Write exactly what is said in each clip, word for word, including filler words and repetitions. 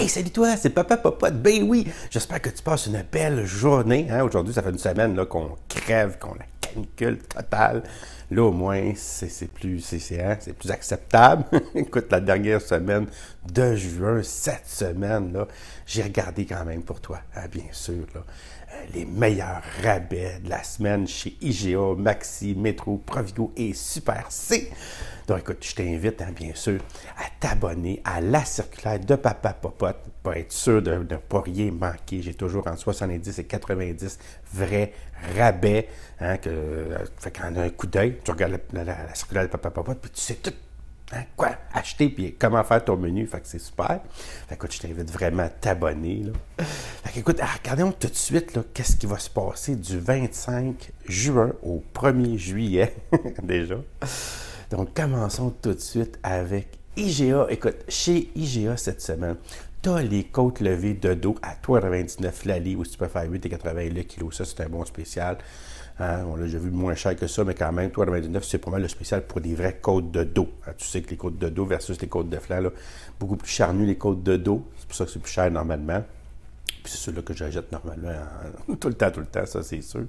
Hey, salut toi, c'est Papa Popote. Ben oui, j'espère que tu passes une belle journée. Hein? Aujourd'hui, ça fait une semaine là, qu'on crève, qu'on la canicule totale. Là, au moins, c'est plus, c'est hein, plus acceptable. Écoute, la dernière semaine de juin, cette semaine, là, j'ai regardé quand même pour toi, hein, bien sûr, là, euh, les meilleurs rabais de la semaine chez I G A, Maxi, Métro, Provigo et Super C. Donc, écoute, je t'invite, hein, bien sûr, à t'abonner à la circulaire de Papa Popote pour être sûr de ne pas rien manquer. J'ai toujours entre soixante-dix et quatre-vingt-dix vrais rabais. Hein, que, fait qu'en un coup d'œil, tu regardes la, la, la circulaire de Papa Popote, puis tu sais tout. Hein, quoi acheter, puis comment faire ton menu. Fait que c'est super. Fait que, écoute, je t'invite vraiment à t'abonner. Fait que, écoute, regardons tout de suite qu'est-ce qui va se passer du vingt-cinq juin au premier juillet, déjà. Donc, commençons tout de suite avec I G A. Écoute, chez I G A cette semaine, tu as les côtes levées de dos à trois quatre-vingt-dix-neuf la livre, ou si tu peux faire huit quatre-vingts le kilo. Ça, c'est un bon spécial. Hein, on l'a déjà vu moins cher que ça, mais quand même, trois quatre-vingt-dix-neuf, c'est pas mal le spécial pour des vraies côtes de dos. Hein, tu sais que les côtes de dos versus les côtes de flanc, là, beaucoup plus charnues les côtes de dos. C'est pour ça que c'est plus cher normalement. Puis c'est ceux-là que j'achète normalement hein, tout le temps, tout le temps, ça, c'est sûr.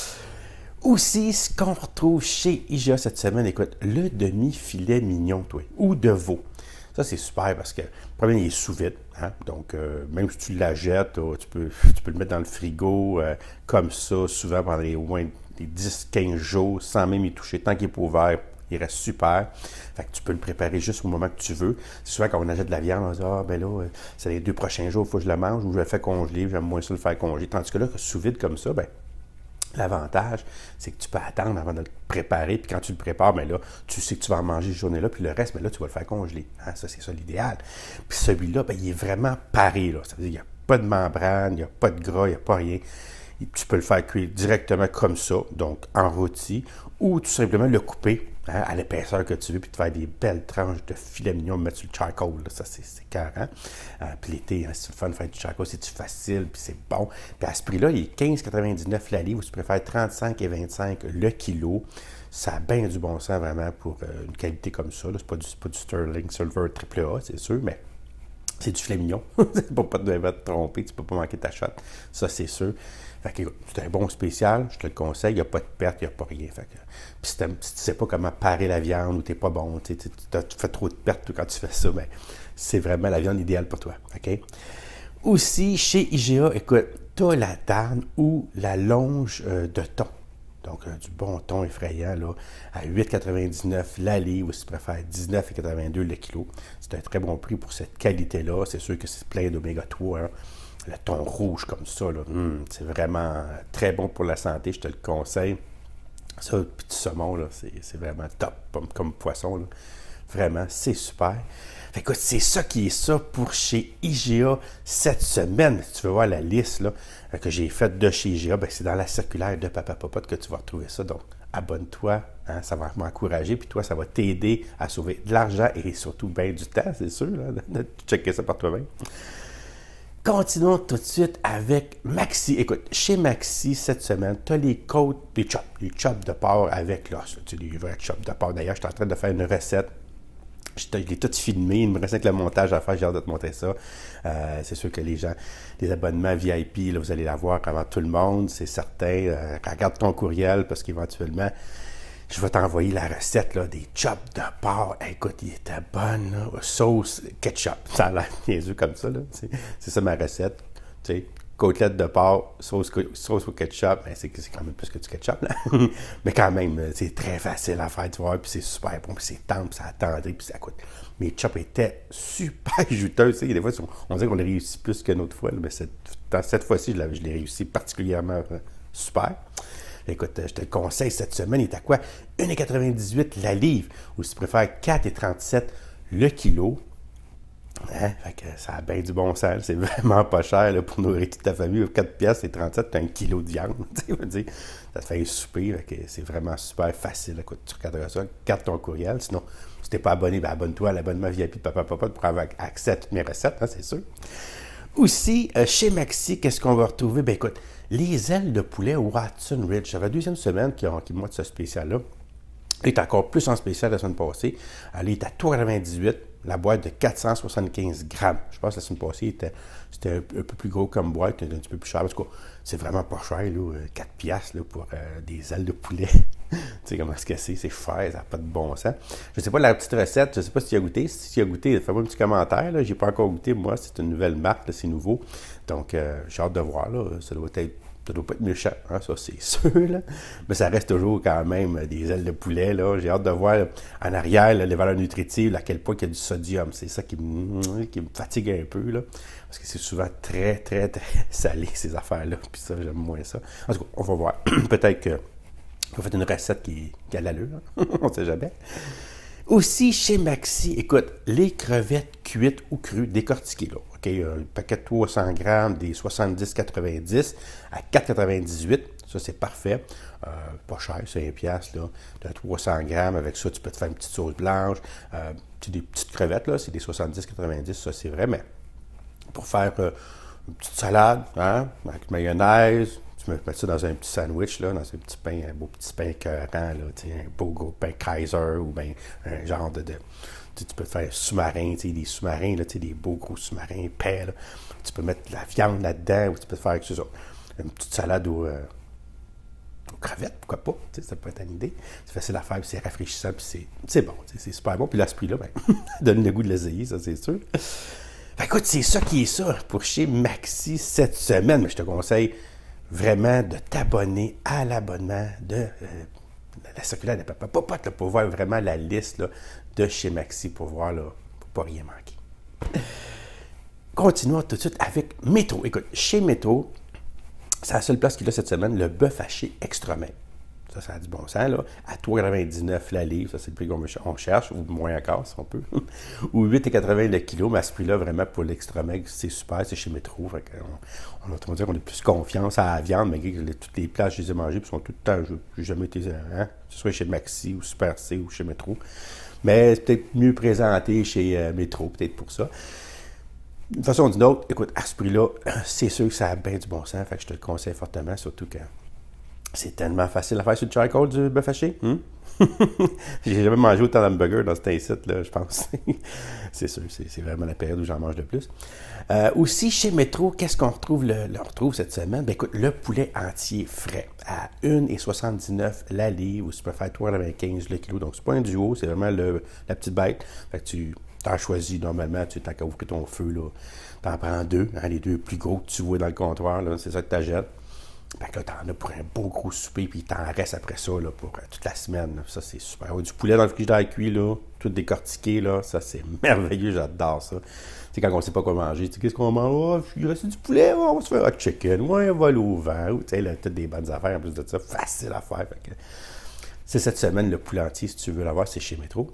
Aussi, ce qu'on retrouve chez I G A cette semaine, écoute, le demi-filet mignon, toi, ou de veau. Ça, c'est super parce que, le premier, il est sous vide. Hein? Donc, euh, même si tu la jettes, oh, tu, peux, tu peux le mettre dans le frigo euh, comme ça, souvent pendant les, au moins des dix à quinze jours, sans même y toucher. Tant qu'il n'est pas ouvert, il reste super. Fait que tu peux le préparer juste au moment que tu veux. C'est souvent quand on achète de la viande, on se dit « Ah, ben là, c'est les deux prochains jours, il faut que je le mange ou je le fais congeler. J'aime moins ça le faire congeler. » Tandis que là, sous vide comme ça, ben l'avantage, c'est que tu peux attendre avant de le préparer, puis quand tu le prépares, bien là, tu sais que tu vas en manger cette journée-là, puis le reste, bien là, tu vas le faire congeler. Hein? Ça, c'est ça l'idéal. Puis celui-là, bien, il est vraiment paré, là. Ça veut dire qu'il n'y a pas de membrane, il n'y a pas de gras, il n'y a pas rien. Tu peux le faire cuire directement comme ça, donc en rôti, ou tout simplement le couper hein, à l'épaisseur que tu veux, puis te faire des belles tranches de filet mignon, mettre sur le charcoal, là, ça c'est carré. Euh, puis l'été, hein, c'est le fun de faire du charcoal, c'est facile, puis c'est bon. Puis à ce prix-là, il est quinze quatre-vingt-dix-neuf la livre, ou tu préfères trente-cinq et vingt-cinq le kilo. Ça a bien du bon sens vraiment pour euh, une qualité comme ça. C'est pas, pas du Sterling Silver triple A, c'est sûr, mais c'est du filet mignon. Pour pas te tromper, tu peux pas manquer ta shot. Ça, c'est sûr. Fait que c'est un bon spécial, je te le conseille, il n'y a pas de perte, il n'y a pas rien. Fait que, puis si, si tu ne sais pas comment parer la viande ou tu n'es pas bon, tu, tu, tu fais trop de pertes quand tu fais ça, ben, c'est vraiment la viande idéale pour toi. Okay? Aussi, chez I G A, écoute, tu as la darne ou la longe euh, de thon. Donc, euh, du bon thon effrayant, là, à huit quatre-vingt-dix-neuf la livre, ou si tu préfères dix-neuf quatre-vingt-deux le kilo. C'est un très bon prix pour cette qualité-là. C'est sûr que c'est plein d'oméga trois. Hein. Le thon rouge comme ça, hum, c'est vraiment très bon pour la santé, je te le conseille. Ça, petit saumon, c'est vraiment top comme, comme poisson. Là. Vraiment, c'est super. Fait que c'est ça qui est ça pour chez I G A cette semaine. Si tu veux voir la liste là, que j'ai faite de chez I G A, c'est dans la circulaire de Papa Popote que tu vas retrouver ça. Donc, abonne-toi, hein, ça va m'encourager, puis toi, ça va t'aider à sauver de l'argent et surtout bien du temps, c'est sûr, là, de checker ça par toi-même. Continuons tout de suite avec Maxi. Écoute, chez Maxi, cette semaine, tu as les côtes, les chops, les chops de porc avec l'os. Tu sais, les vrais chops de porc. D'ailleurs, je suis en train de faire une recette. Je l'ai tout filmé. Il me reste que le montage à faire. J'ai hâte de te montrer ça. Euh, c'est sûr que les gens, les abonnements V I P, là, vous allez l'avoir avant tout le monde, c'est certain. Euh, regarde ton courriel parce qu'éventuellement, je vais t'envoyer la recette là, des chops de porc. Écoute, il était bonne, là. Sauce ketchup. Ça a l'air niaiseux comme ça. C'est ça ma recette. Tu sais, côtelette de porc, sauce, sauce au ketchup. Ben, c'est quand même plus que du ketchup. Là. Mais quand même, c'est très facile à faire, tu vois. Puis c'est super bon, puis c'est tendre, puis c'est attendri, puis ça coûte. Mes chops étaient super juteux. Tu sais, des fois, on dirait qu'on les réussit plus qu'une autre fois. Là, mais cette, cette fois-ci, je l'ai réussi particulièrement euh, super. Écoute, je te le conseille, cette semaine, il est à quoi? un quatre-vingt-dix-huit la livre, ou si tu préfères quatre trente-sept le kilo. Hein? Fait que ça a bien du bon sens, c'est vraiment pas cher là, pour nourrir toute ta famille. quatre piastres et trente-sept, tu as un kilo de viande. Dire, ça te fait un souper, c'est vraiment super facile. Écoute, tu regarderas ça, garde ton courriel. Sinon, si tu n'es pas abonné, ben abonne-toi à l'abonnement V I P de Papa Popote pour avoir accès à toutes mes recettes, hein, c'est sûr. Aussi, euh, chez Maxi, qu'est-ce qu'on va retrouver? Ben écoute, les ailes de poulet Watson Ridge. Ça fait la deuxième semaine qu'ils ont qui montrent ce spécial-là. Il est encore plus en spécial la semaine passée. Elle est à trois quatre-vingt-dix-huit. la boîte de quatre cent soixante-quinze grammes. Je pense que la semaine passée, c'était un, un peu plus gros comme boîte, un petit peu plus cher. En tout cas, c'est vraiment pas cher, là, quatre piastres là, pour euh, des ailes de poulet. Tu sais comment est-ce que c'est? C'est cher, ça n'a pas de bon sens. Je ne sais pas la petite recette, je ne sais pas si tu as goûté. Si tu as goûté, fais-moi un petit commentaire. Je n'ai pas encore goûté, moi, c'est une nouvelle marque, c'est nouveau. Donc, euh, j'ai hâte de voir. Là. Ça doit être Ça doit pas être méchant, hein, ça c'est sûr, là. Mais ça reste toujours quand même des ailes de poulet, là. J'ai hâte de voir là, en arrière là, les valeurs nutritives, à quel point il y a du sodium. C'est ça qui me, qui me fatigue un peu, là. Parce que c'est souvent très, très, très salé, ces affaires-là. Puis ça, j'aime moins ça. En tout cas, on va voir. Peut-être que on va faire une recette qui, qui a l'allure, hein. On ne sait jamais. Aussi, chez Maxi, écoute, les crevettes cuites ou crues décortiquées, là. OK, un paquet de trois cents grammes, des soixante-dix quatre-vingt-dix à quatre quatre-vingt-dix-huit. Ça, c'est parfait. Euh, pas cher, cinq piastres, là. Tu as trois cents grammes. Avec ça, tu peux te faire une petite sauce blanche. Euh, tu des petites crevettes, là, c'est des soixante-dix quatre-vingt-dix. Ça, c'est vrai, mais pour faire euh, une petite salade, hein, avec mayonnaise, tu peux mettre ça dans un petit sandwich, là, dans un petit pain, un beau petit pain écœurant, là, un beau gros pain Kaiser ou bien un genre de... de tu peux faire un sous-marin, des sous-marins, là, des beaux gros sous-marins épais. Là. Tu peux mettre de la viande là-dedans, ou tu peux faire quelque chose, une petite salade aux, euh, aux crevettes, pourquoi pas. Ça peut être une idée. C'est facile à faire, c'est rafraîchissant, puis c'est bon, c'est super bon. Puis là, ce prix-là, ben, donne le goût de l'essayer, ça, c'est sûr. Fait, écoute, c'est ça qui est ça pour chez Maxi cette semaine. Mais je te conseille vraiment de t'abonner à l'abonnement de euh, la circulaire de Papa Popote là, pour voir vraiment la liste là, de chez Maxi pour voir, là, pour ne pas rien manquer. Continuons tout de suite avec Métro. Écoute, chez Métro, c'est la seule place qu'il a cette semaine, le bœuf haché extra maigre. Ça, ça a du bon sens, là. À trois quatre-vingt-dix-neuf la livre, ça c'est le prix qu'on cherche, ou moins encore si on peut. Ou huit quatre-vingts le kilo, mais à ce prix-là, vraiment pour l'extra maigre, c'est super, c'est chez Métro. Fait on, on, on, dire qu'on a plus confiance à la viande, mais toutes les places, je les ai mangées, puis sont tout le temps, je n'ai jamais été, hein, que ce soit chez Maxi, ou Super C, ou chez Métro. Mais c'est peut-être mieux présenté chez euh, Métro, peut-être pour ça. D'une façon ou d'une autre, écoute, à ce prix-là, c'est sûr que ça a bien du bon sens, fait que je te le conseille fortement, surtout quand c'est tellement facile à faire sur le charcoal du bœuf haché. Hein? J'ai jamais mangé autant d'hamburgers dans cet incite, là, je pense. C'est sûr, c'est vraiment la période où j'en mange le plus. Euh, aussi, chez Métro, qu'est-ce qu'on retrouve, le, le, on retrouve cette semaine? Ben, écoute, le poulet entier frais à un soixante-dix-neuf la livre, ou si tu préfères trois quatre-vingt-quinze le kilo. Donc, c'est pas un duo, c'est vraiment le, la petite bête. Fait que tu t'en choisis normalement, tu t'as qu'à ouvrir ton feu, là. T'en prends deux, hein, les deux plus gros que tu vois dans le comptoir, c'est ça que t'achètes. Ben là, t'en as pour un beau gros souper, puis il t'en reste après ça là, pour euh, toute la semaine. Là. Ça, c'est super. Ouais, du poulet dans le frigidaire cuit, là, tout décortiqué, là, ça, c'est merveilleux, j'adore ça. Tu sais, quand on ne sait pas quoi manger, tu sais, qu'est-ce qu'on mange? Oh, il reste du poulet, oh, on va se faire un chicken, ouais, un vol au vent, ou tu sais, là, toutes des bonnes affaires, en plus de ça, facile à faire. Fait que c'est cette semaine, le poulet entier, si tu veux l'avoir, c'est chez Métro.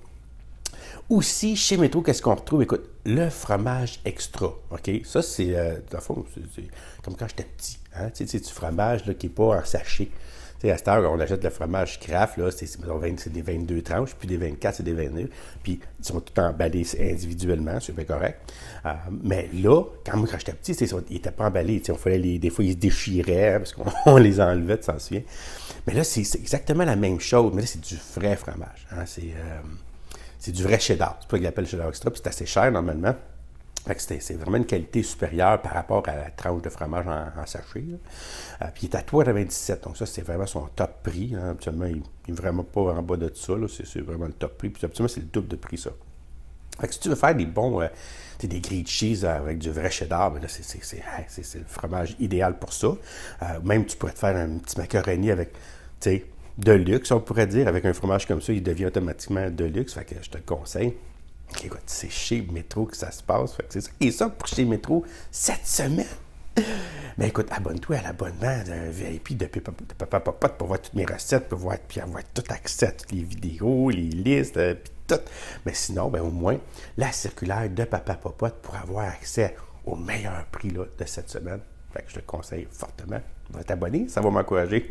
Aussi, chez Métro, qu'est-ce qu'on retrouve? Écoute, le fromage extra, OK? Ça, c'est, euh, dans le fond, c'est comme quand j'étais petit, hein? Tu sais, c'est du fromage là, qui n'est pas en sachet. Tu sais, à cette heure, on achète le fromage Kraft, là, c'est des vingt-deux tranches, puis des vingt-quatre, c'est des vingt-deux, puis ils sont tous emballés individuellement, c'est bien correct. Euh, mais là, quand moi, quand j'étais petit, ils n'étaient pas emballés, tu sais, on fallait les, des fois, ils se déchiraient, hein, parce qu'on les enlevait, tu t'en souviens. Mais là, c'est exactement la même chose, mais là, c'est du vrai fromage, hein? C'est... Euh, C'est du vrai cheddar. C'est pas qu'il appelle cheddar extra, puis c'est assez cher normalement. Fait que c'est vraiment une qualité supérieure par rapport à la tranche de fromage en, en sachet. Euh, puis il est à trois quatre-vingt-dix-sept, donc ça, c'est vraiment son top prix. Hein. Habituellement, il n'est vraiment pas en bas de ça. C'est vraiment le top prix. Puis habituellement, c'est le double de prix, ça. Fait que si tu veux faire des bons, euh, des grilled cheese avec du vrai cheddar, ben là, c'est le fromage idéal pour ça. Euh, même, tu pourrais te faire un petit macaroni avec, tu sais, de luxe, on pourrait dire. Avec un fromage comme ça, il devient automatiquement de luxe. Fait que je te le conseille. Écoute, c'est chez Métro que ça se passe. Fait que c'est ça. Et ça pour chez Métro cette semaine. Mais écoute, abonne-toi à l'abonnement d'un V I P de Papa Popote pour voir toutes mes recettes, pour voir, puis avoir tout accès à toutes les vidéos, les listes, euh, puis tout. Mais sinon, ben, au moins, la circulaire de Papa Popote pour avoir accès au meilleur prix là, de cette semaine. Fait que je te le conseille fortement. Va t'abonner, ça va m'encourager.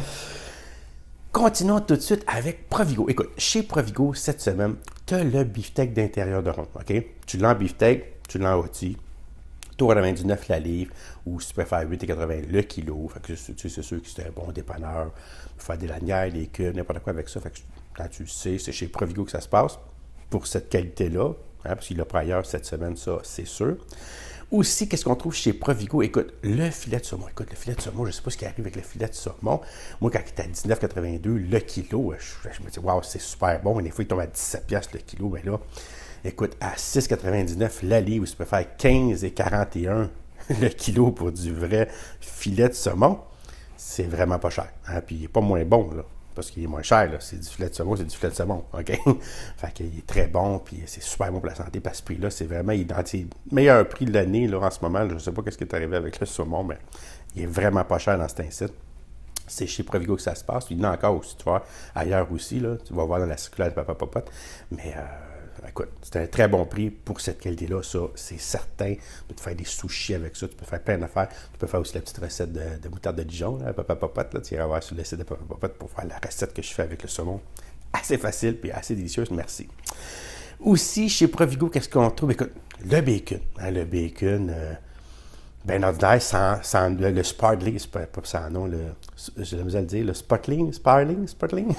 Continuons tout de suite avec Provigo. Écoute, chez Provigo, cette semaine, tu as le beefsteak d'intérieur de ronde, OK? Tu l'as en beefsteak, tu l'as en rôti, trois quatre-vingt-dix-neuf la livre, ou si tu préfères huit quatre-vingts le kilo. Fait que tu sais, c'est sûr que c'est un bon dépanneur. Pour faire des lanières, des cubes, n'importe quoi avec ça. Fait que quand tu le sais, c'est chez Provigo que ça se passe. Pour cette qualité-là, hein, parce qu'il l'a pas ailleurs cette semaine, ça, c'est sûr. Aussi, qu'est-ce qu'on trouve chez Provigo? Écoute, le filet de saumon. Écoute, le filet de saumon, je ne sais pas ce qui arrive avec le filet de saumon. Moi, quand il était à dix-neuf quatre-vingt-deux le kilo, je, je me dis, waouh, c'est super bon. Mais des fois, il tombe à dix-sept piastres le kilo. Mais là, écoute, à six quatre-vingt-dix-neuf la livre, tu peux faire quinze et quarante et un le kilo pour du vrai filet de saumon. C'est vraiment pas cher. Hein? Puis, il n'est pas moins bon, là. Parce qu'il est moins cher, là. C'est du filet de saumon, c'est du filet de saumon, OK? Fait qu'il est très bon, puis c'est super bon pour la santé, parce que ce prix-là, c'est vraiment, il est dans le meilleur prix de l'année, là, en ce moment. Je ne sais pas ce qui est arrivé avec le saumon, mais il est vraiment pas cher dans cet incite. C'est chez Provigo que ça se passe. Il y en a encore aussi, tu vois, ailleurs aussi, là. Tu vas voir dans la circulaire de Papa Popote. Mais, euh, écoute, c'est un très bon prix pour cette qualité-là, ça, c'est certain. Tu peux te faire des sushis avec ça, tu peux faire plein d'affaires. Tu peux faire aussi la petite recette de, de moutarde de Dijon, là, Papa Popote, là. Tu iras voir sur le site de Papa Popote pour faire la recette que je fais avec le saumon. Assez facile puis assez délicieuse, merci. Aussi, chez Provigo, qu'est-ce qu'on trouve? Écoute, le bacon. Hein, le bacon, euh, bien ordinaire, sans, sans le, le Sparling, c'est pas, pas sans nom, le, j'ai la misère à le dire, le Spotling, Sparling, Spotling?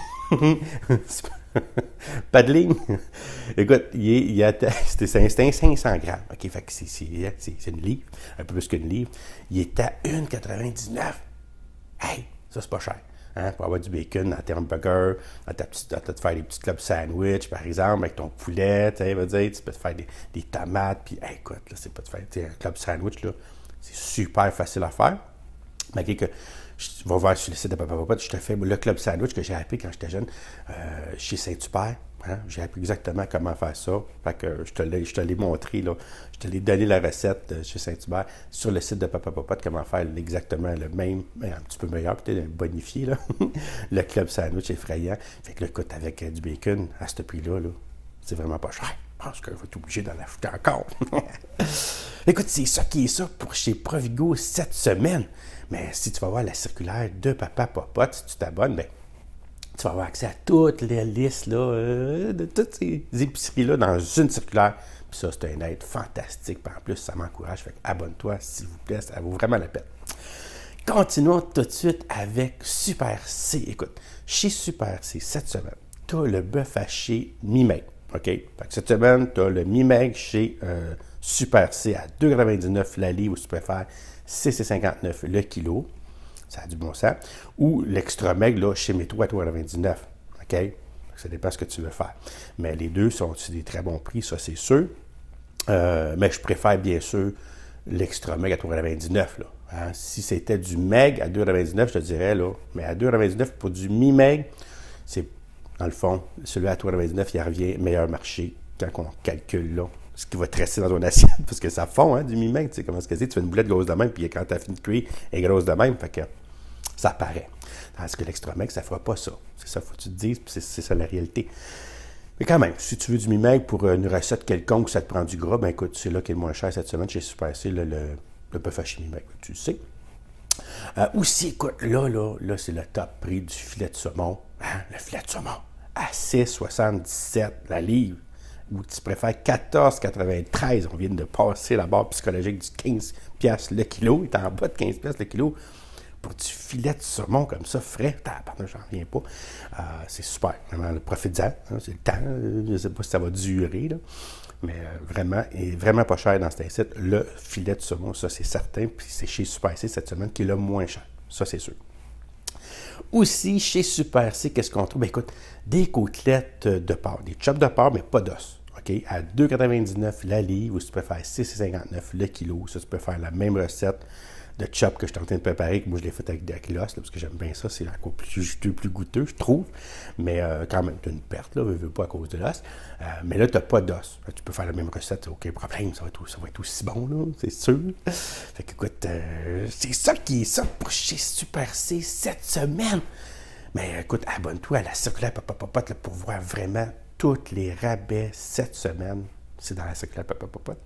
Paddling. Écoute, il est, il est, c'était cinq cents grammes. OK, fait que c'est, c'est, c'est une livre, un peu plus qu'une livre. Il est à un virgule quatre-vingt-dix-neuf. Hey, ça, c'est pas cher. Hein, pour avoir du bacon dans tes hamburgers, dans ta petite, dans ta, te faire des petits clubs sandwich, par exemple, avec ton poulet, tu sais, dire, tu peux te faire des, des tomates, puis hey, écoute, là, c'est pas de faire, tu sais, un club sandwich, là, c'est super facile à faire. Malgré que je vais voir sur le site de Papa Popote, je te fais le club sandwich que j'ai appris quand j'étais jeune euh, chez Saint-Hubert. Hein? J'ai appris exactement comment faire ça. Fait que je te l'ai, je te l'ai montré, là. Je te l'ai donné la recette chez Saint-Hubert sur le site de Papa Popote, comment faire exactement le même, mais un petit peu meilleur, peut-être bonifié, là. Le club sandwich effrayant. Fait que là, écoute, avec euh, du bacon à ce prix-là, là, c'est vraiment pas cher. Je pense que je vais être obligé d'en acheter encore. Écoute, c'est ça qui est ça pour chez Provigo cette semaine. Mais si tu vas voir la circulaire de Papa Popote, si tu t'abonnes, bien, tu vas avoir accès à toutes les listes là, euh, de toutes ces épiceries-là dans une circulaire. Puis ça, c'est un aide fantastique. Puis en plus, ça m'encourage. Fait que abonne-toi, s'il vous plaît, ça vaut vraiment la peine. Continuons tout de suite avec Super C. Écoute, chez Super C, cette semaine, tu as le bœuf haché mi-meg. OK? Fait que cette semaine, tu as le mi-meg chez euh, Super C à deux quatre-vingt-dix-neuf la livre, ou si tu préfères, six cinquante-neuf le kilo. Ça a du bon sens. Ou l'extra meg, là, chez Métro à trois quatre-vingt-dix-neuf. OK? Ça dépend de ce que tu veux faire. Mais les deux sont des très bons prix, ça, c'est sûr. Euh, mais je préfère, bien sûr, l'extra meg à trois quatre-vingt-dix-neuf, là. Hein? Si c'était du meg à deux quatre-vingt-dix-neuf, je te dirais, là. Mais à deux quatre-vingt-dix-neuf, pour du mi-meg, c'est, dans le fond, celui à trois quatre-vingt-dix-neuf, il revient meilleur marché quand on calcule, là, ce qui va te rester dans ton assiette, parce que ça fond, hein, du mi-meg, tu sais comment c'est, tu fais une boulette grosse de même, puis quand tu as fini de cuire, elle est grosse de même, fait que ça paraît. Tandis que l'extra meg, ça ne fera pas ça. C'est ça, il faut que tu te dises, puis c'est, c'est ça la réalité. Mais quand même, si tu veux du mi-meg pour une recette quelconque où ça te prend du gras, ben écoute, c'est là qui est le moins cher cette semaine chez Super C, le, le, le bœuf haché mi-meg, tu le sais. Euh, aussi, écoute, là, là, là, c'est le top prix du filet de saumon. Hein, le filet de saumon, à six soixante-dix-sept la livre. Ou tu préfères quatorze quatre-vingt-treize. On vient de passer la barre psychologique du quinze piastres le kilo. Il est en bas de quinze piastres le kilo. Pour du filet de saumon comme ça, frais, pardon, j'en reviens pas. Euh, c'est super. Vraiment, profite-en. Hein, c'est le temps. Je ne sais pas si ça va durer. Là. Mais euh, vraiment, il est vraiment pas cher dans cet incite. Le filet de saumon, ça, c'est certain. Puis c'est chez Super C cette semaine qui est le moins cher. Ça, c'est sûr. Aussi, chez Super C, qu'est-ce qu'on trouve? Bien, écoute, des côtelettes de porc, des chops de porc, mais pas d'os. OK? À deux quatre-vingt-dix-neuf la livre, ou si tu peux faire six cinquante-neuf le kilo. Ça, tu peux faire la même recette de chop que je suis en train de préparer, que moi, je l'ai fait avec, avec l'os, là, parce que j'aime bien ça. C'est encore plus juteux, plus goûteux, je trouve. Mais euh, quand même, tu as une perte, là, je veux pas à cause de l'os. Euh, mais là, tu n'as pas d'os. Tu peux faire la même recette, aucun problème. Ça va être, ça va être aussi bon, là, c'est sûr. Fait que, écoute, euh, c'est ça qui est ça pour chez Super C cette semaine. Mais écoute, abonne-toi à la circulaire Papa Popote là, pour voir vraiment tous les rabais cette semaine. C'est dans la circulaire Papa Popote.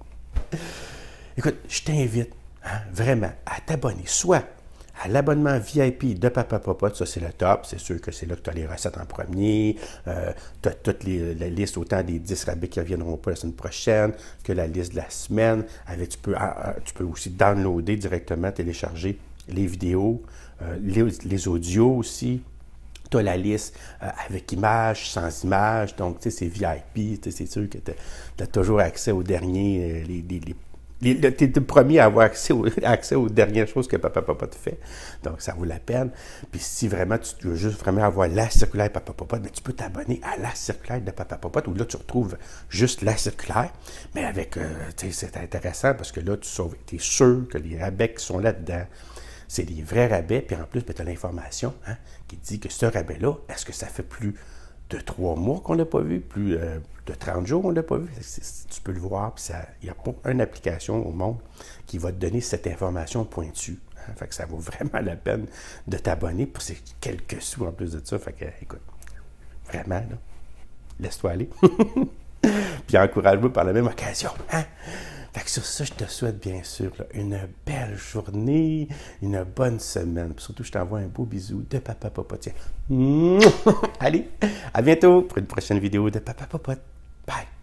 Écoute, je t'invite hein, vraiment à t'abonner, soit à l'abonnement V I P de Papa Popote, ça c'est le top, c'est sûr que c'est là que tu as les recettes en premier, euh, tu as toute les, la liste, autant des dix rabais qui ne reviendront pas la semaine prochaine, que la liste de la semaine, avec, tu, peux, euh, tu peux aussi downloader directement, télécharger les vidéos, euh, les, les audios aussi, Tu as la liste euh, avec images, sans images, donc tu sais, c'est V I P, c'est sûr que tu as toujours accès aux derniers, euh, les, les, les tu es le premier à avoir accès, au, accès aux dernières choses que Papa Popote fait. Donc, ça vaut la peine. Puis, si vraiment tu veux juste vraiment avoir la circulaire Papa Popote, bien, tu peux t'abonner à la circulaire de Papa Popote, où là, tu retrouves juste la circulaire. Mais avec, euh, tu sais, c'est intéressant parce que là, tu es sûr que les rabais qui sont là-dedans, c'est des vrais rabais. Puis, en plus, ben, tu as l'information hein, qui dit que ce rabais-là, est-ce que ça fait plus de trois mois qu'on ne l'a pas vu, plus euh, de trente jours qu'on ne l'a pas vu. C'est, c'est, tu peux le voir, puis il n'y a pas une application au monde qui va te donner cette information pointue. Hein, fait que ça vaut vraiment la peine de t'abonner pour ces quelques sous en plus de ça. Fait que, écoute, vraiment, là, laisse-toi aller. Puis encourage-moi par la même occasion. Hein? Fait que sur ça, je te souhaite bien sûr là, une belle journée, une bonne semaine. Puis surtout, je t'envoie un beau bisou de Papa Popote. Allez, à bientôt pour une prochaine vidéo de Papa Popote. Bye!